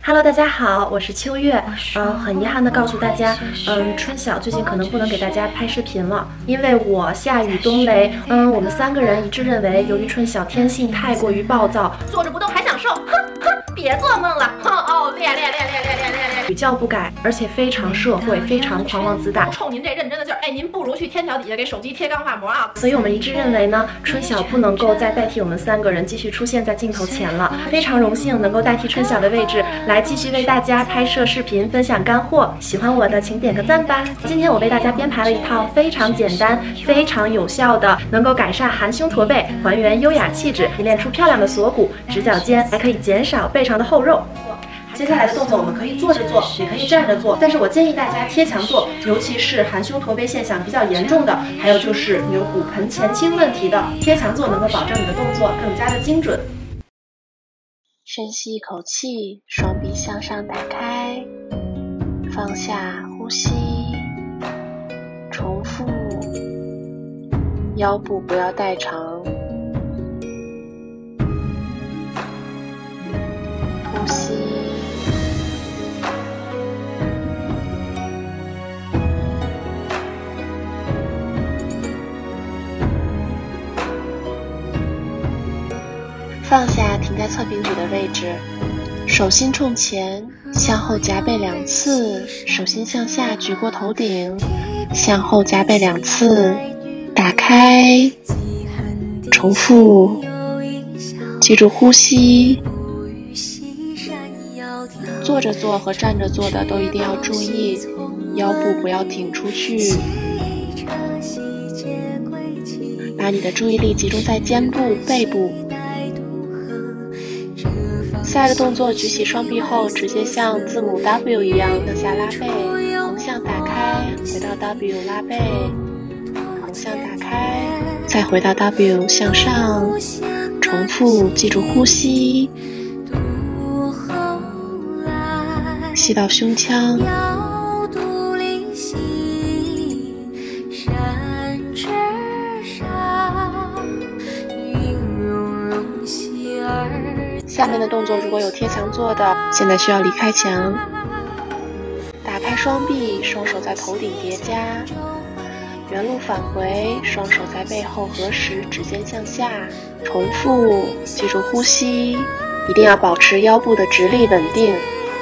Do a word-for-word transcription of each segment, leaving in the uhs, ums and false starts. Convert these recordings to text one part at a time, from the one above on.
Hello， 大家好，我是秋月。嗯，很遗憾的告诉大家，嗯，春晓最近可能不能给大家拍视频了，因为我下雨冬雷。嗯，我们三个人一致认为，由于春晓天性太过于暴躁，坐着不动还享受，哼哼，别做梦了，哼哦，练练练练练练练练，屡教不改，而且非常社会，非常狂妄自大。冲您这认真的劲儿，哎，您不如去天桥底下给手机贴钢化膜啊！所以我们一致认为呢，春晓不能够再代替我们三个人继续出现在镜头前了。非常荣幸能够代替春晓的位置。 来继续为大家拍摄视频，分享干货。喜欢我的，请点个赞吧。今天我为大家编排了一套非常简单、非常有效的，能够改善含胸驼背、还原优雅气质，提炼出漂亮的锁骨、直角肩，还可以减少背上的厚肉。接下来的动作我们可以坐着做，也可以站着做，但是我建议大家贴墙做，尤其是含胸驼背现象比较严重的，还有就是有骨盆前倾问题的，贴墙做能够保证你的动作更加的精准。 深吸一口气，双臂向上打开，放下呼吸，重复，腰部不要太长，呼吸，放下，停在侧平举的位置，手心冲前，向后夹背两次，手心向下举过头顶，向后夹背两次，打开，重复，记住呼吸。坐着做和站着做的都一定要注意，腰部不要挺出去。把你的注意力集中在肩部、背部。 下一个动作，举起双臂后，直接像字母 W 一样向下拉背，横向打开，回到 W 拉背，横向打开，再回到 W 向上，重复，记住呼吸，吸到胸腔。 下面的动作如果有贴墙做的，现在需要离开墙，打开双臂，双手在头顶叠加，原路返回，双手在背后合十，指尖向下，重复，记住呼吸，一定要保持腰部的直立稳定。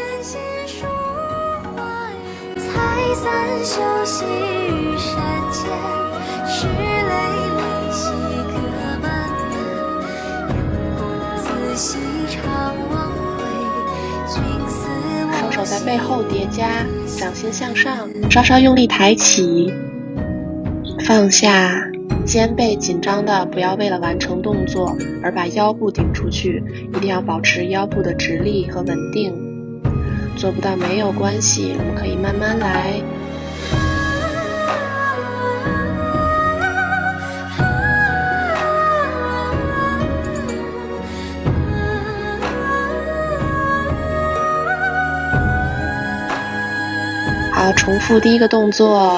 拆散休息于山间，是累累细客满门，用功仔细。 双手在背后叠加，掌心向上，稍稍用力抬起，放下，肩背紧张的不要为了完成动作而把腰部顶出去，一定要保持腰部的直立和稳定。做不到没有关系，我们可以慢慢来。 好，重复第一个动作。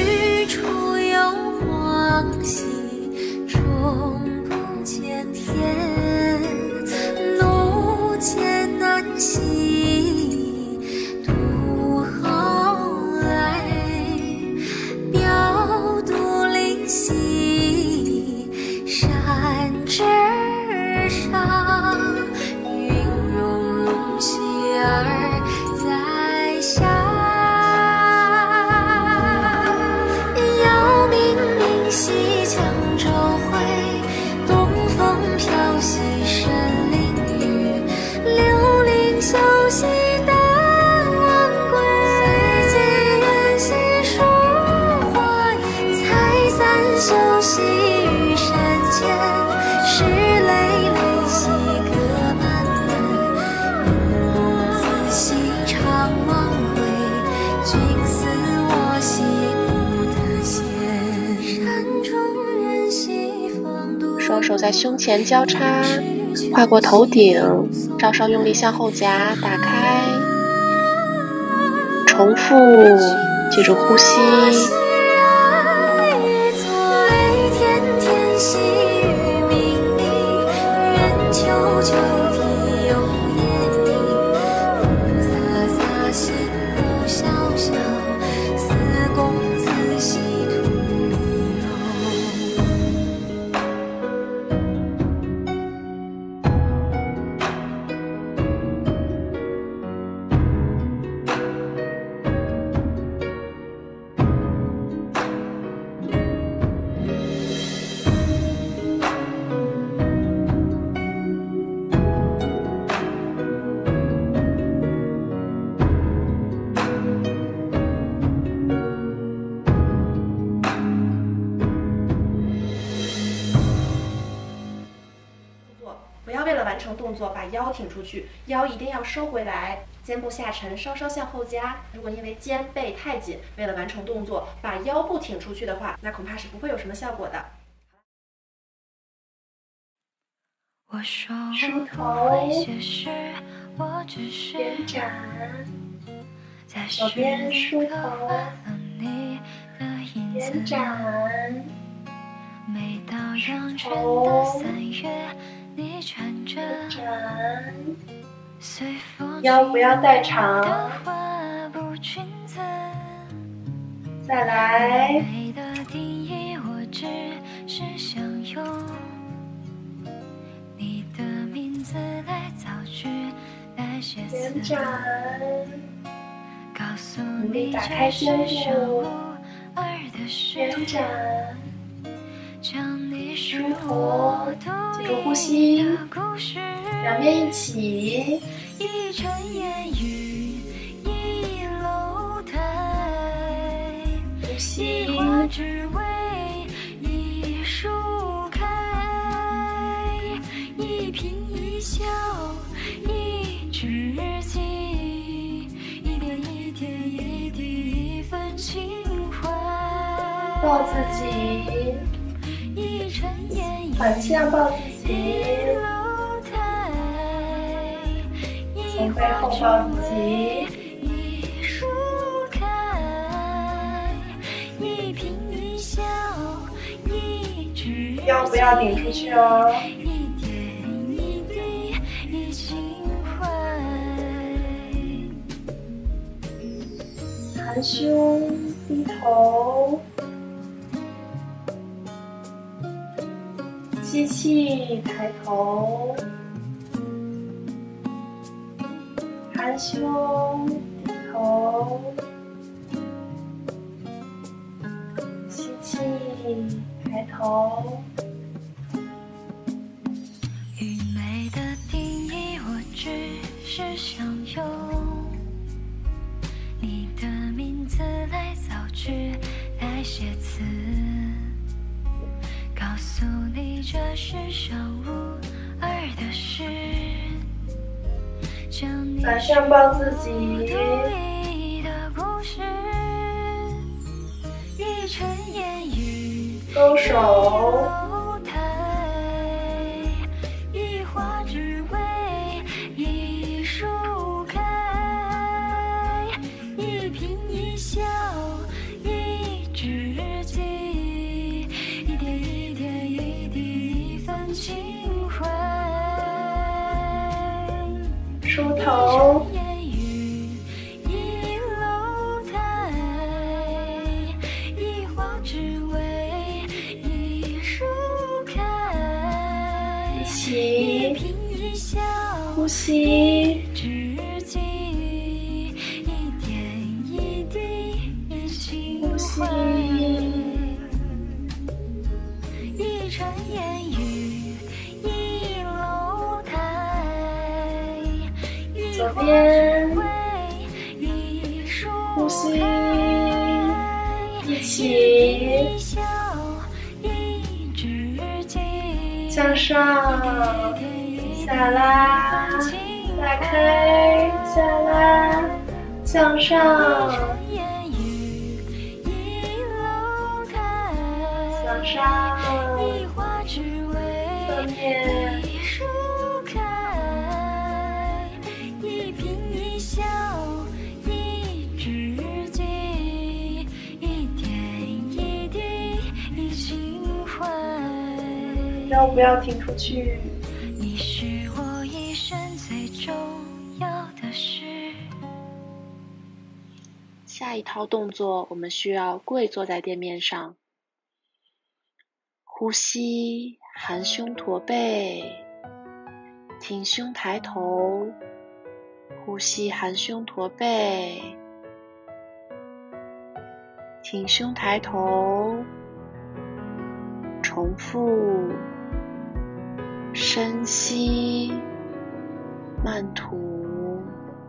双手在胸前交叉，跨过头顶，稍稍用力向后夹，打开，重复，记住呼吸。 动作，把腰挺出去，腰一定要收回来，肩部下沉，稍稍向后夹。如果因为肩背太紧，为了完成动作把腰部挺出去的话，那恐怕是不会有什么效果的。 我说梳头， 延展，左边梳头，延展， 每到阳春头， 的三月，你穿着随风腰不要太长， 的花布裙子。 再来， 美的定义，我只是想用你的名字来造句，来写延词， 展， 告诉努力你打开这肩是上部， 无二的事。 延展， 将你是梳头我记住呼独吸一的故事， 两边一起， 一尘烟雨，一楼台， 呼吸， 一花只为一树开，一颦一笑，一知己，一点一点一滴一份情怀。 抱自己， 一尘烟雨， 反向抱自己， 一楼台， 从背后抱自己， 一树开，一颦一笑，一知腰不要顶出去哦。 一点一滴一情怀。 含胸低头，吸气抬头，含胸低头，吸气抬头。 愚昧的定义，我只是想用你的名字来造句，来写词，告诉你这世上无二的事。将你反向抱自己， 独一的故事，一尘烟雨， 勾手， 一花只为一树开，一颦一笑，一知己，一点一点一滴一份情怀。 梳头， 烟雨，一楼台，一花只为一树开， 一一起颦一笑， 呼吸， 知己，一点一滴一情呼吸， 怀。一尘烟雨，一楼台， 左边一树呼吸，一一起笑，一知己， 向上，下拉，打开，下拉，向上， 烟雨，一楼台， 向上， 一花只为侧面， 一树开，一颦一笑，一知己，一点一滴一情怀。 腰不要挺出去。 你是我一生最重要的事。 下一套动作，我们需要跪坐在垫面上，呼吸，含胸驼背，挺胸抬头，呼吸，含胸驼背，挺胸抬头，重复，深吸，慢吐，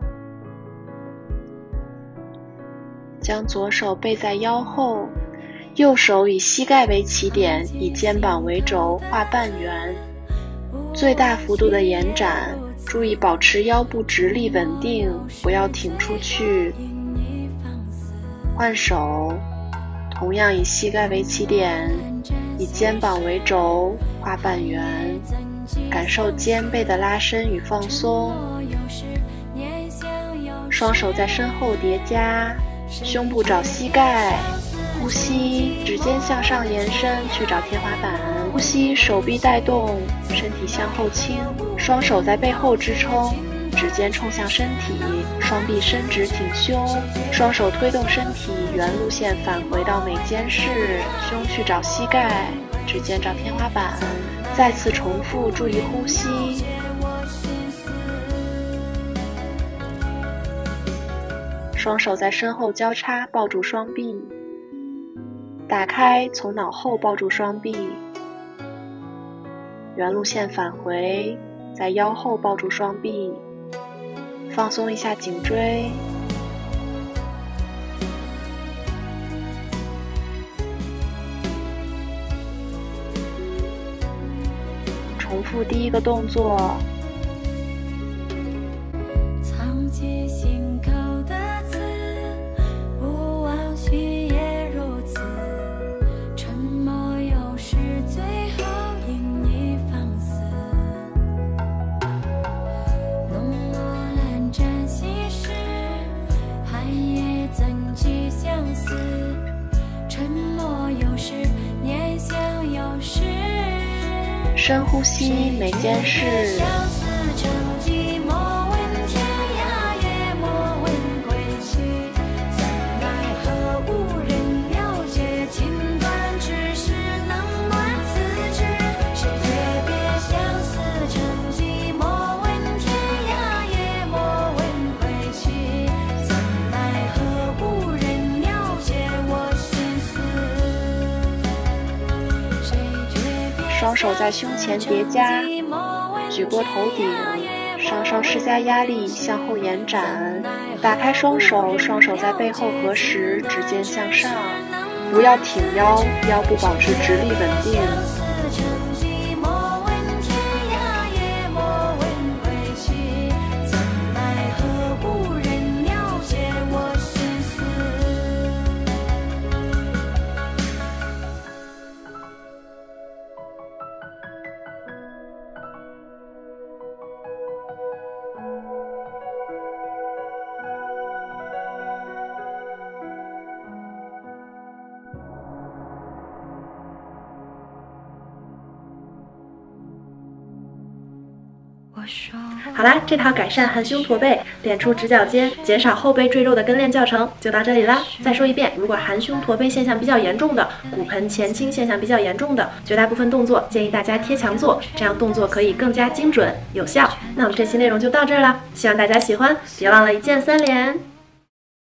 将左手背在腰后，右手以膝盖为起点，以肩膀为轴画半圆， 最大幅度的延展，注意保持腰部直立稳定，不要挺出去。换手，同样以膝盖为起点，以肩膀为轴，画半圆，感受肩背的拉伸与放松。双手在身后叠加，胸部找膝盖，呼吸，指尖向上延伸去找天花板。呼吸，手臂带动，身体向后倾，双手在背后支撑，指尖冲向身体，双臂伸直挺胸，双手推动身体原路线返回到眉间式，胸去找膝盖，指尖找天花板。再次重复，注意呼吸。双手在身后交叉，抱住双臂，打开，从脑后抱住双臂，原路线返回，在腰后抱住双臂，放松一下颈椎。重复第一个动作。 藏起心口的刺，不忘许也如此。沉默有时最后因你放肆。浓墨阑珊稀释，寒夜怎去相思？沉默有时，念想有时。 深呼吸，眉间式。双手在胸前叠加，举过头顶，稍稍施加压力，向后延展，打开双手，双手在背后合十，指尖向上，不要挺腰，腰部保持直立稳定。 好啦，这套改善含胸驼背、练出直角肩、减少后背赘肉的跟练教程就到这里啦。再说一遍，如果含胸驼背现象比较严重的、骨盆前倾现象比较严重的，绝大部分动作建议大家贴墙做，这样动作可以更加精准有效。那我们这期内容就到这儿啦，希望大家喜欢，别忘了一键三连。